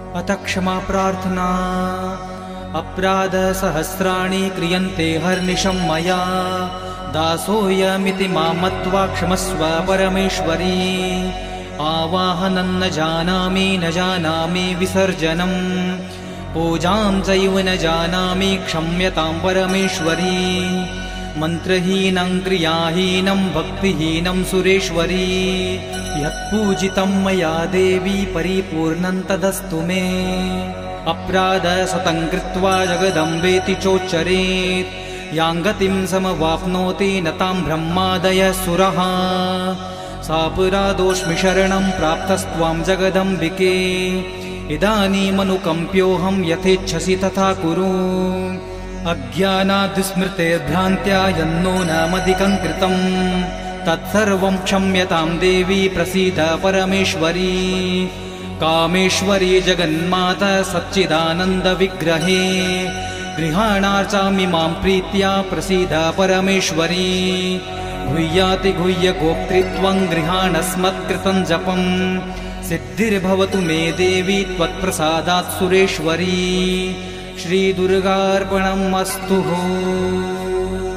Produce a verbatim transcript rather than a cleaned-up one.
अथ क्षमा प्रार्थना। अपराध सहस्राणि क्रियन्ते हर्निशं मया, दासोऽयमिति मां मत्वा क्षमस्व परमेश्वरी। आवाहनं न जानामि न जानामि विसर्जनं, पूजां चैव न जानामि क्षम्यतां परमेश्वरी। मन्त्रहीनं क्रियाहीनं भक्तिहीनं सुरेश्वरी, यत्पूजितं मया देवी परिपूर्णं तदस्तु मे। अपराधशतं कृत्वा जगदम्बेति चोच्चरेत्, यां गतिं समवाप्नोति न तां ब्रह्मादयः सुरः। सापराधोऽस्मि शरणं प्राप्तस्त्वां जगदम्बिके, इदानीमनुकम्प्योऽहं यथेच्छसि तथा कुरु। अज्ञानाद्विस्मृतेर्भ्रान्त्या यन्नो नामधिकं कृतं, तत्सर्वं क्षम्यतां देवी प्रसीद परमेश्वरी। कामेश्वरी जगन्माता सच्चिदानन्दविग्रहे, गृहाणार्चामि मां प्रीत्या प्रसीद परमेश्वरी। गुह्याति गुह्यगोप्तृत्वं गृहाणस्मत्कृतं जपं, सिद्धिर्भवतु मे देवी त्वत्प्रसादात् सुरेश्वरी। श्रीदुर्गार्पणम् अस्तु।